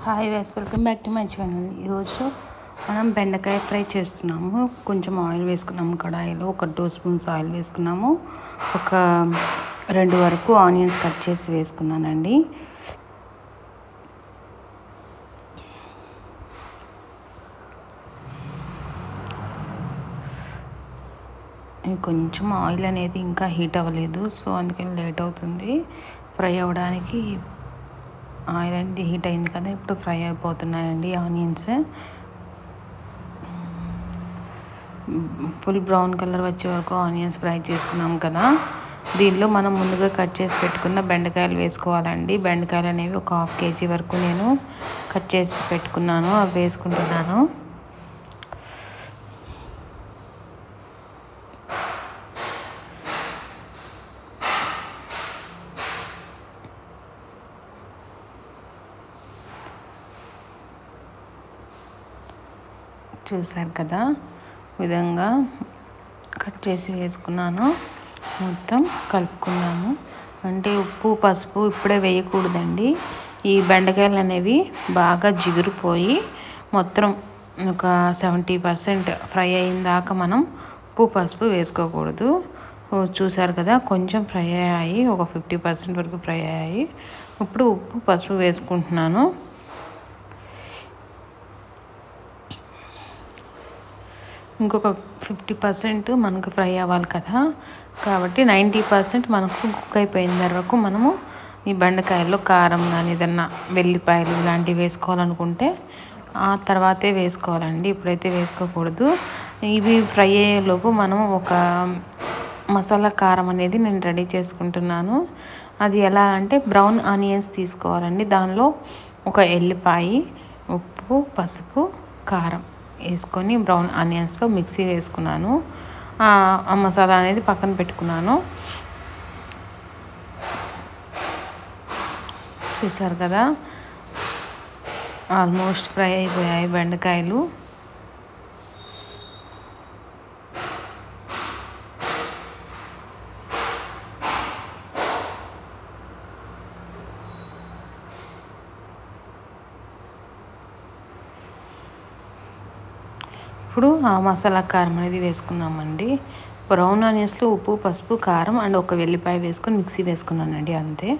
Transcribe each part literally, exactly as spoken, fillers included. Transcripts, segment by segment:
Hi guys welcome back to my channel. ఈరోజు మనం బెండకాయ ఫ్రై చేస్తున్నాము. కొంచెం ఆయిల్ వేసుకున్నాము కడాయిలో, ఒక టూ స్పూన్స్ ఆయిల్ వేసుకున్నాము. ఒక రెండు వరకు ఆనియన్స్ కట్ చేసి వేసుకున్నానండి. కొంచెం ఆయిల్ అనేది ఇంకా హీట్ అవ్వలేదు, సో అందుకని లేట్ అవుతుంది ఫ్రై అవ్వడానికి. ఆయిల్ అనేది హీట్ అయింది కదా, ఇప్పుడు ఫ్రై అయిపోతున్నాయండి ఆనియన్స్. ఫుల్ బ్రౌన్ కలర్ వచ్చే వరకు ఆనియన్స్ ఫ్రై చేసుకున్నాం కదా. దీనిలో మనం ముందుగా కట్ చేసి పెట్టుకున్న బెండకాయలు వేసుకోవాలండి. బెండకాయలు అనేవి ఒక హాఫ్ కేజీ వరకు నేను కట్ చేసి పెట్టుకున్నాను, అవి వేసుకుంటున్నాను. చూసారు కదా, విధంగా కట్ చేసి వేసుకున్నాను. మొత్తం కలుపుకున్నాను. అంటే ఉప్పు పసుపు ఇప్పుడే వేయకూడదండి. ఈ బెండకాయలు అనేవి బాగా జిగురుపోయి మొత్తం ఒక సెవెంటీ పర్సెంట్ ఫ్రై అయిన దాకా మనం ఉప్పు పసుపు వేసుకోకూడదు. చూసారు కదా, కొంచెం ఫ్రై అయ్యాయి, ఒక ఫిఫ్టీ పర్సెంట్ వరకు ఫ్రై అయ్యాయి. ఇప్పుడు ఉప్పు పసుపు వేసుకుంటున్నాను. ఇంకొక ఫిఫ్టీ పర్సెంట్ మనకు ఫ్రై అవ్వాలి కదా, కాబట్టి నైంటీ పర్సెంట్ మనకు కుక్ అయిపోయిన వరకు మనము ఈ బెండకాయల్లో కారం కానీ ఏదన్నా వెల్లిపాయలు ఇలాంటివి వేసుకోవాలనుకుంటే ఆ తర్వాతే వేసుకోవాలండి, ఇప్పుడైతే వేసుకోకూడదు. ఇవి ఫ్రై అయ్యేలోపు మనం ఒక మసాలా కారం అనేది నేను రెడీ చేసుకుంటున్నాను. అది ఎలా అంటే బ్రౌన్ ఆనియన్స్ తీసుకోవాలండి. దానిలో ఒక ఎల్లిపాయ, ఉప్పు పసుపు కారం వేసుకొని బ్రౌన్ ఆనియన్స్లో మిక్సీ వేసుకున్నాను. ఆ మసాలా అనేది పక్కన పెట్టుకున్నాను. చూసారు కదా, ఆల్మోస్ట్ ఫ్రై అయిపోయాయి బెండకాయలు. ఇప్పుడు ఆ మసాలా కారం అనేది వేసుకుందామండి. బ్రౌన్ ఆనియన్స్లో ఉప్పు పసుపు కారం అండ్ ఒక వెల్లిపాయ వేసుకొని మిక్సీ వేసుకున్నానండి, అంతే.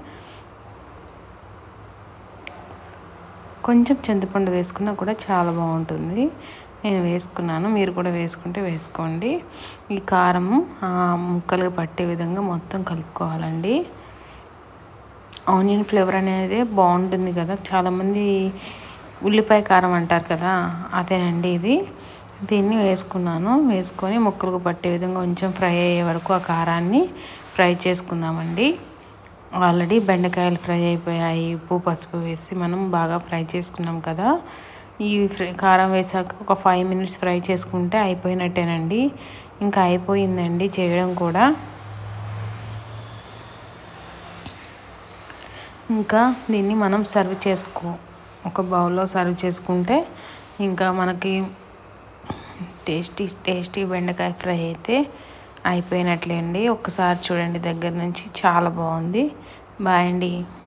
కొంచెం చింతపండు వేసుకున్నా కూడా చాలా బాగుంటుంది. నేను వేసుకున్నాను, మీరు కూడా వేసుకుంటే వేసుకోండి. ఈ కారము ముక్కలుగా పట్టే విధంగా మొత్తం కలుపుకోవాలండి. ఆనియన్ ఫ్లేవర్ అనేది బాగుంటుంది కదా, చాలామంది ఉల్లిపాయ కారం అంటారు కదా, అదేనండి ఇది. దీన్ని వేసుకున్నాను. వేసుకొని ముక్కలకు పట్టే విధంగా కొంచెం ఫ్రై అయ్యే వరకు ఆ కారాన్ని ఫ్రై చేసుకుందామండి. ఆల్రెడీ బెండకాయలు ఫ్రై అయిపోయాయి, ఉప్పు పసుపు వేసి మనం బాగా ఫ్రై చేసుకున్నాం కదా. ఈ ఫ్రై కారం వేసాక ఒక ఫైవ్ మినిట్స్ ఫ్రై చేసుకుంటే అయిపోయినట్టేనండి. ఇంకా అయిపోయిందండి చేయడం కూడా. ఇంకా దీన్ని మనం సర్వ్ చేసుకో ఒక బౌల్లో సర్వ్ చేసుకుంటే ఇంకా మనకి టేస్టీ టేస్టీ బెండకాయ ఫ్రై అయితే అయిపోయినట్లే అండి. ఒకసారి చూడండి దగ్గర నుంచి, చాలా బాగుంది. బాయ్ అండి.